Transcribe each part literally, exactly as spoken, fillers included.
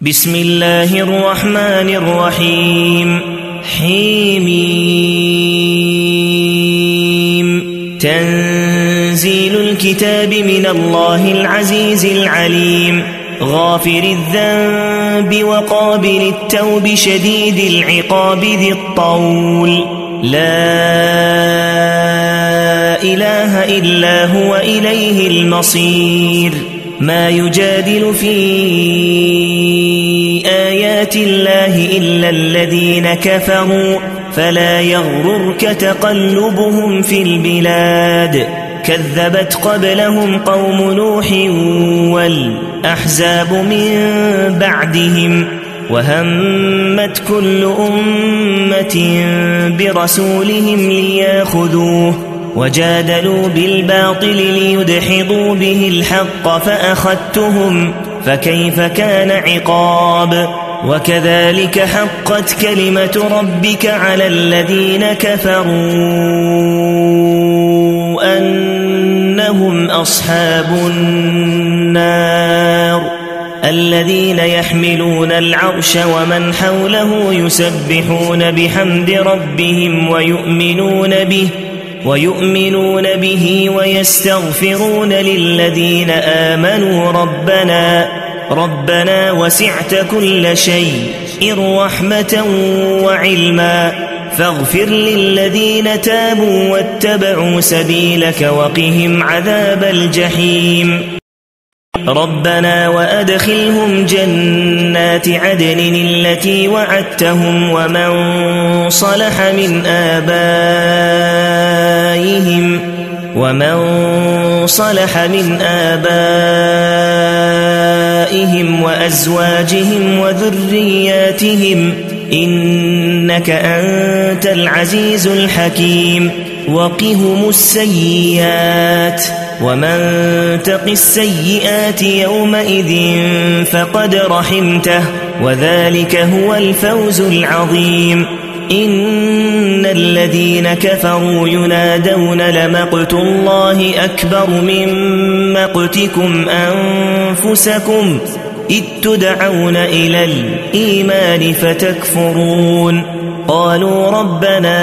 بسم الله الرحمن الرحيم حميم تنزيل الكتاب من الله العزيز العليم غافر الذنب وقابل التوب شديد العقاب ذي الطول لا إله إلا هو إليه المصير ما يجادل في آيات الله إلا الذين كفروا فلا يغررك تقلبهم في البلاد كذبت قبلهم قوم نوح والأحزاب من بعدهم وهمت كل أمة برسولهم لياخذوه وجادلوا بالباطل ليدحضوا به الحق فأخذتهم فكيف كان عقاب وكذلك حقت كلمة ربك على الذين كفروا أنهم أصحاب النار الذين يحملون العرش ومن حوله يسبحون بحمد ربهم ويؤمنون به ويؤمنون به ويستغفرون للذين آمنوا ربنا ربنا وسعت كل شيء رحمة وعلما فاغفر للذين تابوا واتبعوا سبيلك وقهم عذاب الجحيم ربنا وأدخلهم جنات عدن التي وعدتهم ومن صلح من آبائهم ومن صلح من آبائهم وأزواجهم وذرياتهم إنك أنت العزيز الحكيم وقهم السيئات ومن تق السيئات يومئذ فقد رحمته وذلك هو الفوز العظيم إن الذين كفروا ينادون لمقت الله أكبر من مقتكم أنفسكم إذ تدعون إلى الإيمان فتكفرون قالوا ربنا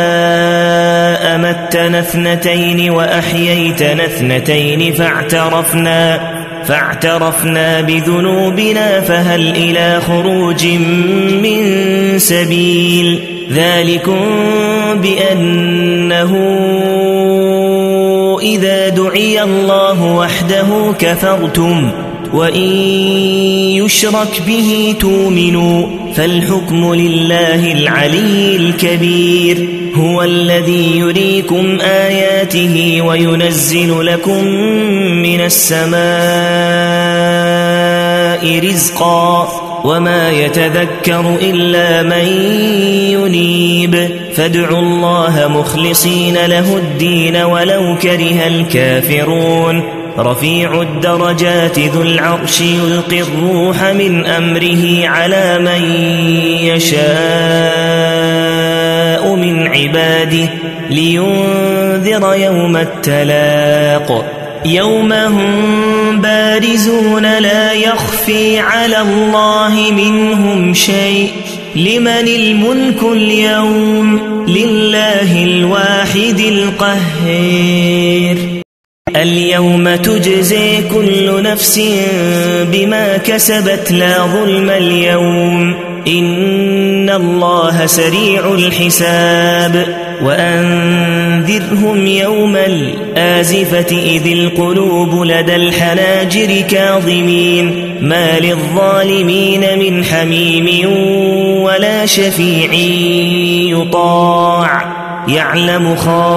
أمتنا اثنتين وأحييتنا اثنتين فاعترفنا فاعترفنا بذنوبنا فهل إلى خروج من سبيل ذلكم بأنه إذا دعي الله وحده كفرتم وإن يشرك به تؤمنوا فالحكم لله العلي الكبير هو الذي يريكم آياته وينزل لكم من السماء رزقا وما يتذكر إلا من ينيب فادعوا الله مخلصين له الدين ولو كره الكافرون رفيع الدرجات ذو العرش يلقي الروح من أمره على من يشاء من عباده لينذر يوم التلاق يوم هم بارزون لا يخفي على الله منهم شيء لمن الملك اليوم لله الواحد القهار اليوم تجزي كل نفس بما كسبت لا ظلم اليوم إن الله سريع الحساب وأنذرهم يوم الآزفة إذ القلوب لدى الحناجر كاظمين ما للظالمين من حميم ولا شفيع يطاع يعلم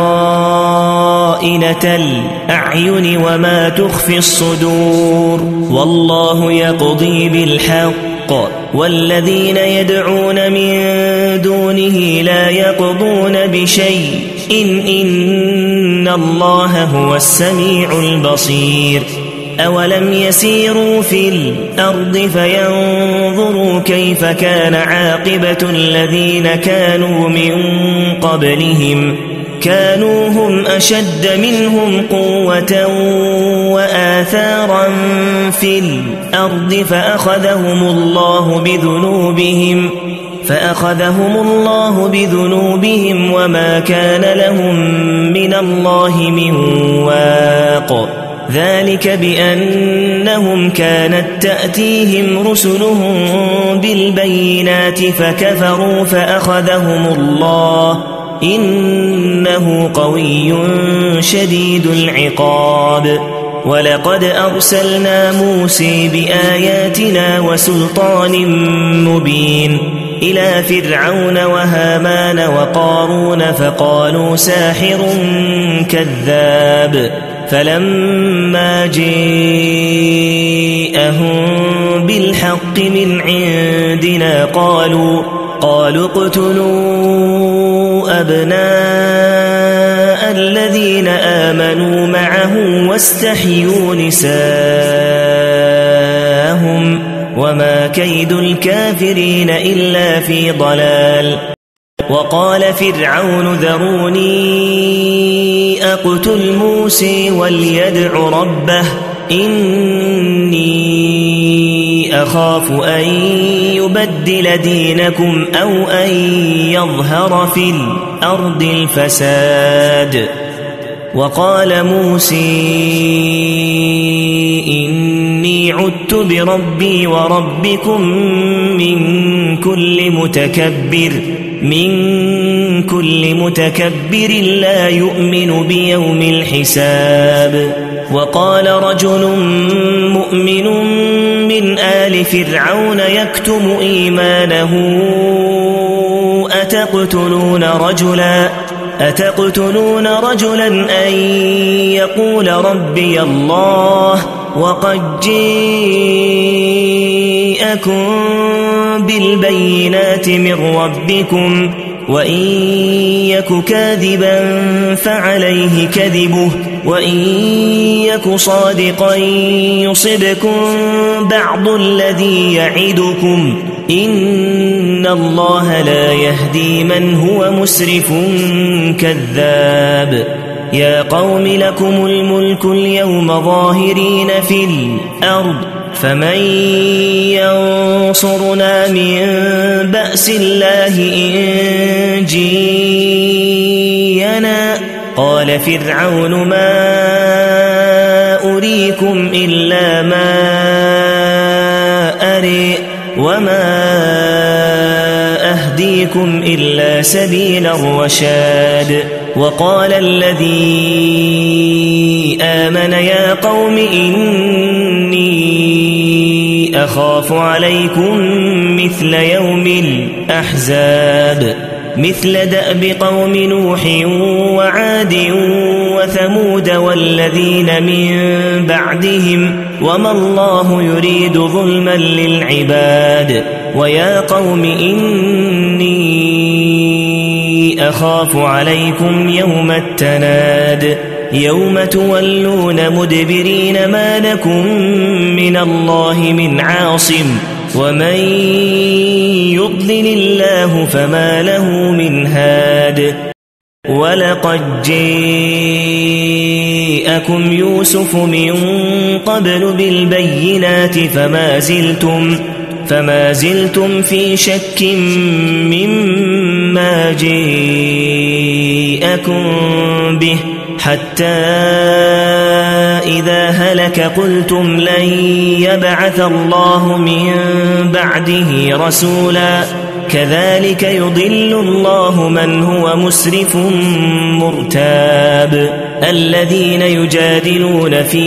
خائنة الأعين وما تخفي الصدور والله يقضي بالحق والذين يدعون من دونه لا يقضون بشيء إن إن الله هو السميع البصير أولم يسيروا في الأرض فينظروا كيف كان عاقبة الذين كانوا من قبلهم كانوا هم أشد منهم قوة وآثارا في الأرض فأخذهم الله بذنوبهم فأخذهم الله بذنوبهم وما كان لهم من الله من واق ذلك بأنهم كانت تأتيهم رسلهم بالبينات فكفروا فأخذهم الله إنه قوي شديد العقاب ولقد أرسلنا موسى بآياتنا وسلطان مبين إلى فرعون وهامان وقارون فقالوا ساحر كذاب فلما جاءهم بالحق من عندنا قالوا قالوا اقتلوا أبناء الذين آمنوا معه واستحيوا نساءهم وما كيد الكافرين إلا في ضلال وقال فرعون ذروني أقتل موسى وليدع ربه إني أخاف أن يبدل دينكم أو أن يظهر في الأرض الفساد وقال موسى إني عدت بربي وربكم من كل متكبر من كل متكبر لا يؤمن بيوم الحساب وقال رجل مؤمن من آل فرعون يكتم إيمانه أتقتلون رجلا أتقتلون رجلا أن يقول ربي الله وقد جاءكم بالبينات من ربكم وإن يك كاذبا فعليه كذبه وإن يك صادقا يصبكم بعض الذي يعدكم إن الله لا يهدي من هو مسرف كذاب يا قوم لكم الملك اليوم ظاهرين في الأرض فمن ينصرنا من بأس الله إن جينا قال فرعون ما أريكم إلا ما أري وما أهديكم إلا سبيل الرشاد وقال الذي آمن يا قوم إني أخاف عليكم مثل يوم الأحزاب مثل دأب قوم نوح وعاد وثمود والذين من بعدهم وما الله يريد ظلما للعباد ويا قوم إني أخاف عليكم يوم التناد يوم تولون مدبرين ما لكم من الله من عاصم ومن يضلل الله فما له من هاد ولقد جاءكم يوسف من قبل بالبينات فما زلتم فما زلتم في شك مما جاءكم به حتى إذا هلك قلتم لن يبعث الله من بعده رسولا كذلك يضل الله من هو مسرف مرتاب الذين يجادلون في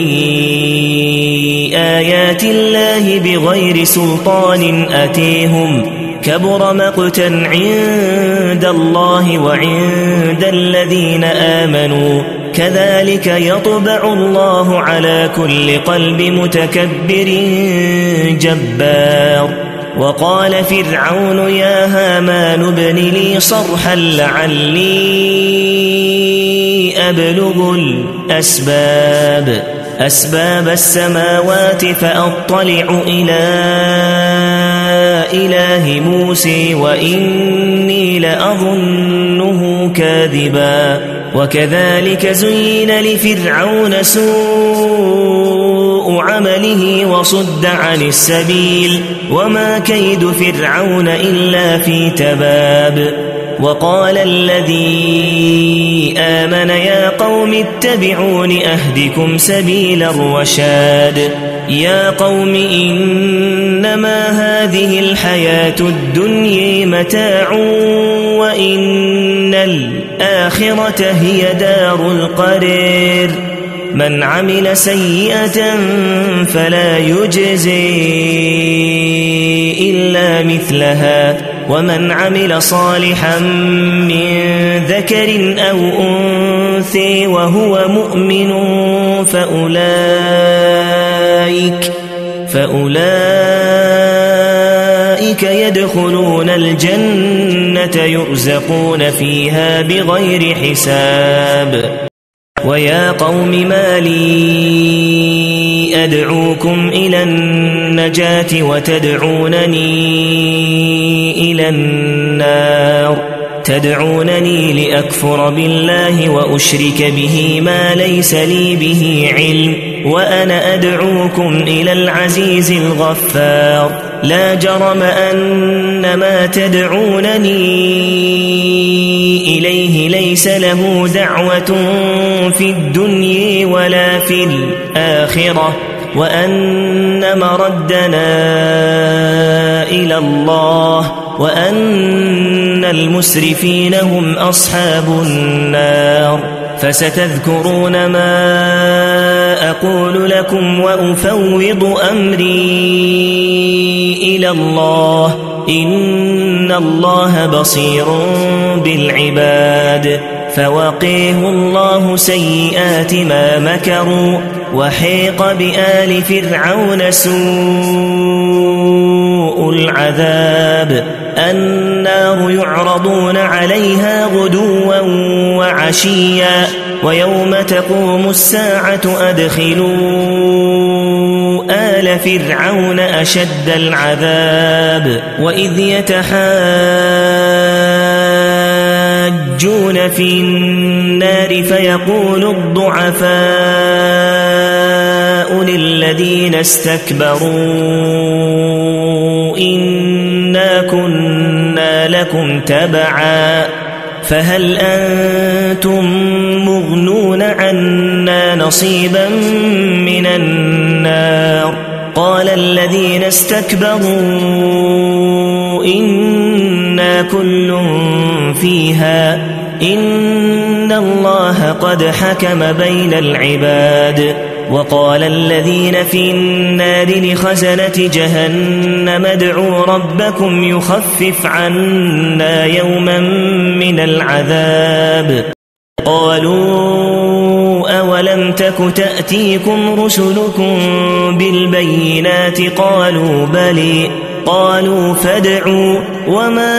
آيات الله بغير سلطان أتيهم كبر مقتا عند الله وعند الذين آمنوا كذلك يطبع الله على كل قلب متكبر جبار وقال فرعون يا هامان ابن لي صرحا لعلي أبلغ الأسباب أسباب السماوات فأطلع إلى إله موسى وإني لأظنه كاذبا وكذلك زين لفرعون سوء عمله وصد عن السبيل وما كيد فرعون إلا في تباب. وقال الذي آمن يا قوم اتبعون أهدكم سبيل الرشاد. يا قوم إنما هذه الحياة الدنيا متاع وإن الآخرة هي دار القرار. من عمل سيئة فلا يجزي إلا مثلها ومن عمل صالحا من ذكر أو أنثى وهو مؤمن فأولئك فأولئك يدخلون الجنة يرزقون فيها بغير حساب. ويا قوم ما لي أدعوكم إلى النجاة وتدعونني إلى النار تدعونني لأكفر بالله وأشرك به ما ليس لي به علم وأنا أدعوكم إلى العزيز الغفار. لا جرم أن ما تدعونني إليه ليس له دعوة في الدنيا ولا في الآخرة وأن مردنا إلى الله وأن المسرفين هم أصحاب النار. فستذكرون ما أقول لكم وأفوض أمري إلى الله إن الله بصير بالعباد. فوقيه الله سيئات ما مكروا وحيق بآل فرعون سوء العذاب. النار يعرضون عليها غدوا وعشيا ويوم تقوم الساعة أدخلوا آل فرعون أشد العذاب. وإذ يتحاجون في النار فيقول الضعفاء للذين استكبروا إنا كنا لكم تبعا فهل أنتم مغنون عنا نصيبا من النار. قال الذين استكبروا إنا كل فيها إن الله قد حكم بين العباد. وقال الذين في النار لخزنة جهنم ادعوا ربكم يخفف عنا يوما من العذاب. قالوا أولم تك تأتيكم رسلكم بالبينات قالوا بلى قالوا فادعوا وما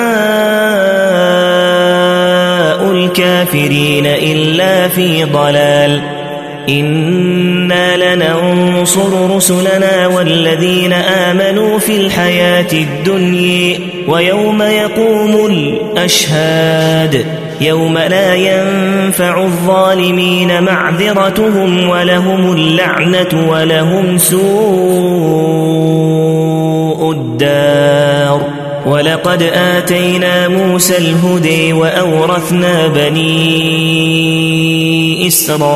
دعاء الكافرين إلا في ضلال. إنا لننصر رسلنا والذين آمنوا في الحياة الدنيا ويوم يقوم الأشهاد يوم لا ينفع الظالمين معذرتهم ولهم اللعنة ولهم سوء الدار. ولقد آتينا موسى الهدى وأورثنا بني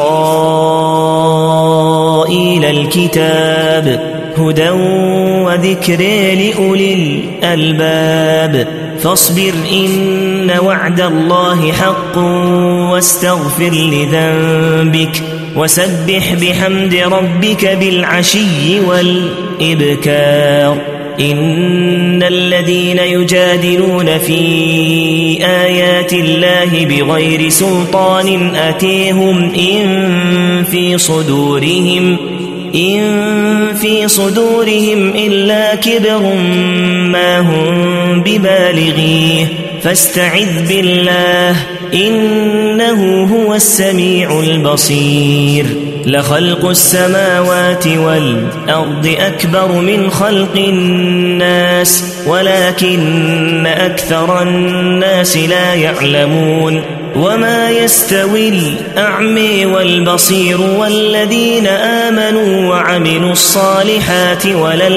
إسرائيل الكتاب هدى وذكر لأولي الألباب. فاصبر إن وعد الله حق واستغفر لذنبك وسبح بحمد ربك بالعشي والإبكار. إن الذين يجادلون في آيات الله بغير سلطان أتيهم إن في صدورهم إن في صدورهم إلا كبر ما هم ببالغيه فاستعذ بالله إنه هو السميع البصير. لخلق السماوات والأرض أكبر من خلق الناس ولكن أكثر الناس لا يعلمون وما يستوي الأعمى والبصير والذين آمنوا وعملوا الصالحات ولا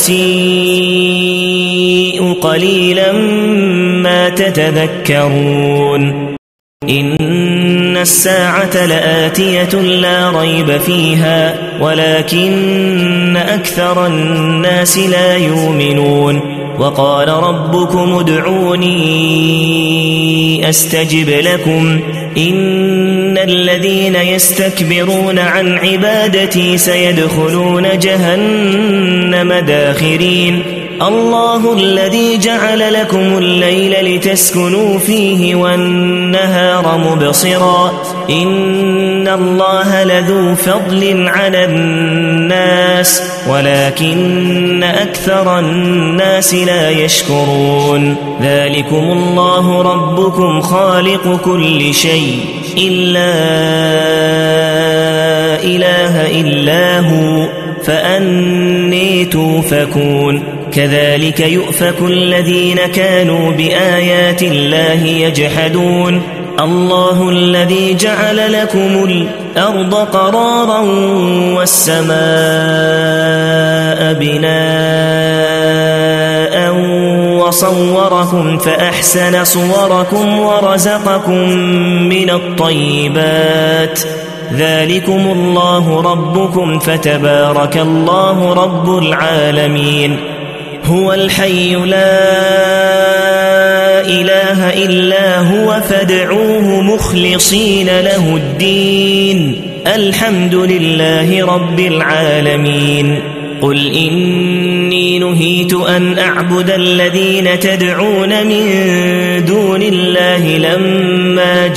المسيء قليلا ما تتذكرون إن الساعة لآتية لا ريب فيها ولكن أكثر الناس لا يؤمنون وقال ربكم ادعوني أستجب لكم إن الذين يستكبرون عن عبادتي سيدخلون جهنم داخرين الله الذي جعل لكم الليل لتسكنوا فيه والنهار مبصرا إن الله لذو فضل على الناس ولكن أكثر الناس لا يشكرون ذلكم الله ربكم خالق كل شيء إلا إله إلا هو فأني توفكون كذلك يؤفك الذين كانوا بآيات الله يجحدون الله الذي جعل لكم الأرض قرارا والسماء بناء وصوركم فأحسن صوركم ورزقكم من الطيبات ذلكم الله ربكم فتبارك الله رب العالمين هو الحي لا إله إلا هو فادعوه مخلصين له الدين الحمد لله رب العالمين قل إني نهيت أن أعبد الذين تدعون من دون الله لما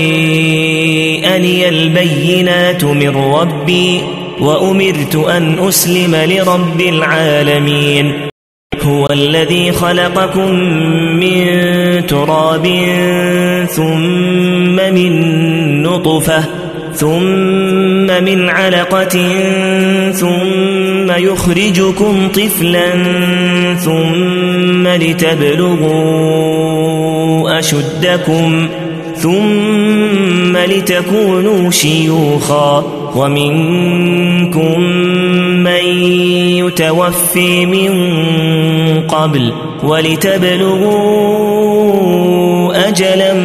جاءني البينات من ربي وأمرت أن أسلم لرب العالمين هو الذي خلقكم من تراب ثم من نطفة ثم من علقة ثم يخرجكم طفلا ثم لتبلغوا أشدكم ثم لتكونوا شيوخا ومنكم من يتوفي من قبل ولتبلغوا أجلا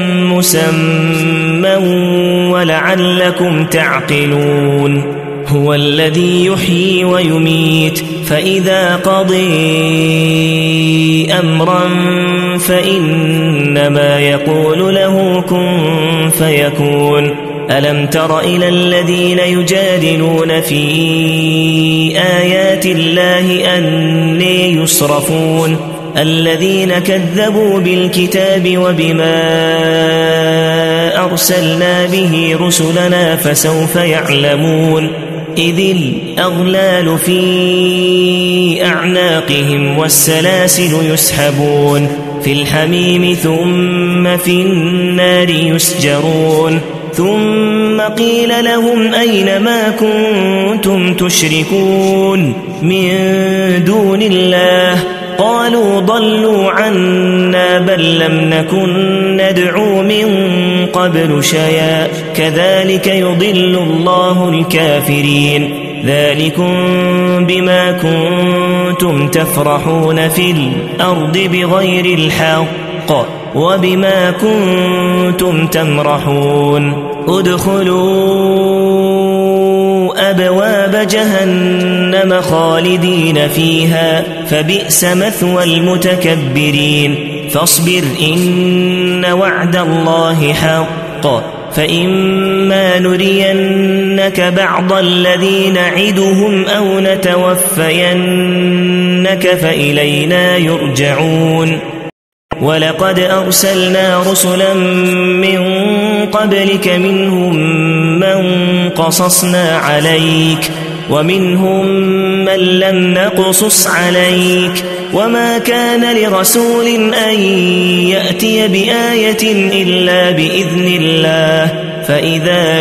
مسمى ولعلكم تعقلون هو الذي يحيي ويميت فإذا قضي أمرا فإنما يقول له كن فيكون ألم تر إلى الذين يجادلون في آيات الله أني يصرفون الذين كذبوا بالكتاب وبما أرسلنا به رسلنا فسوف يعلمون إذ الأغلال في أعناقهم والسلاسل يسحبون في الحميم ثم في النار يسجرون ثم قيل لهم أين ما كنتم تشركون من دون الله قالوا ضلوا عنا بل لم نكن ندعو من قبل شيئا كذلك يضل الله الكافرين ذلكم بما كنتم تفرحون في الأرض بغير الحق وبما كنتم تمرحون ادخلوا أبواب جهنم خالدين فيها فبئس مثوى المتكبرين فاصبر إن وعد الله حق فإما نرينك بعض الذي نعدهم أو نتوفينك فإلينا يرجعون ولقد أرسلنا رسلا من قبلك منهم من قصصنا عليك ومنهم من لم نقصص عليك وما كان لرسول أن يأتي بآية إلا بإذن الله فإذا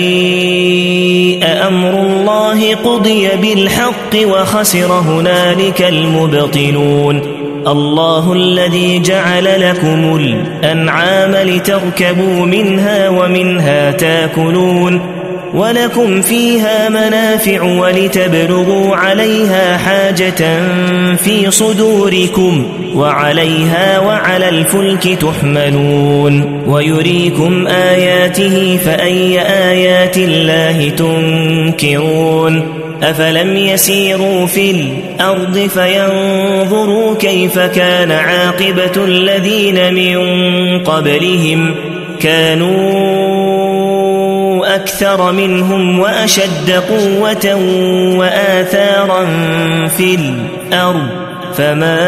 جاء أمر الله قضي بالحق وخسر هنالك المبطلون الله الذي جعل لكم الأنعام لتركبوا منها ومنها تاكلون ولكم فيها منافع ولتبلغوا عليها حاجة في صدوركم وعليها وعلى الفلك تحملون ويريكم آياته فأي آيات الله تنكرون أفلم يسيروا في الأرض فينظروا كيف كان عاقبة الذين من قبلهم كانوا أكثر منهم وأشد قوة وآثارا في الأرض فما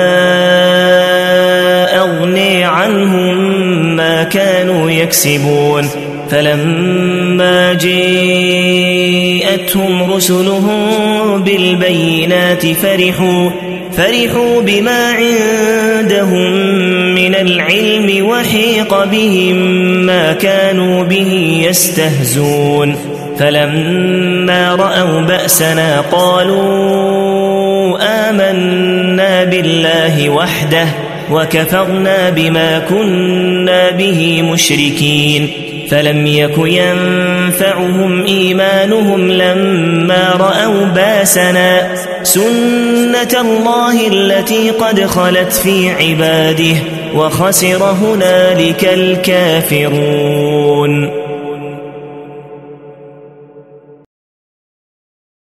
أغني عنهم ما كانوا يكسبون فلما جاءتهم رسلهم بالبينات فرحوا فرحوا بما عندهم من العلم وحيق بهم ما كانوا به يستهزون فلما رأوا بأسنا قالوا آمنا بالله وحده وكفرنا بما كنا به مشركين فلم يك ينفعهم إيمانهم لما رأوا باسنا سنة الله التي قد خلت في عباده وخسر هنالك الكافرون.